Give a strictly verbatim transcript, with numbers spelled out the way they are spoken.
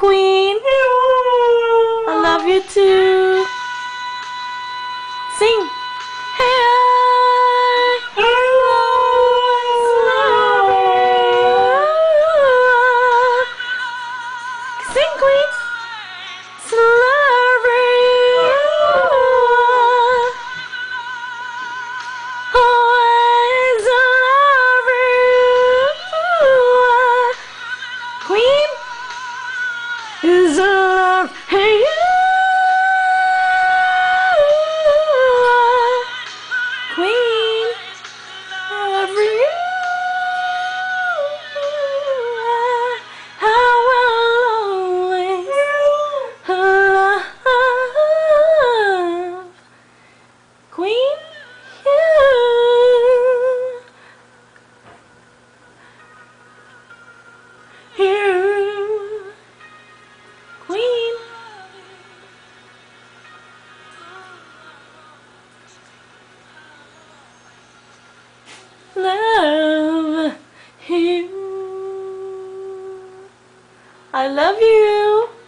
Queen. I love you too. Sing. Hey, I sing, Queen. Always love you. Queen is a love. Hey, you. Queen, love you. I will always love Queen, you. You. Queen. Love you. I love you.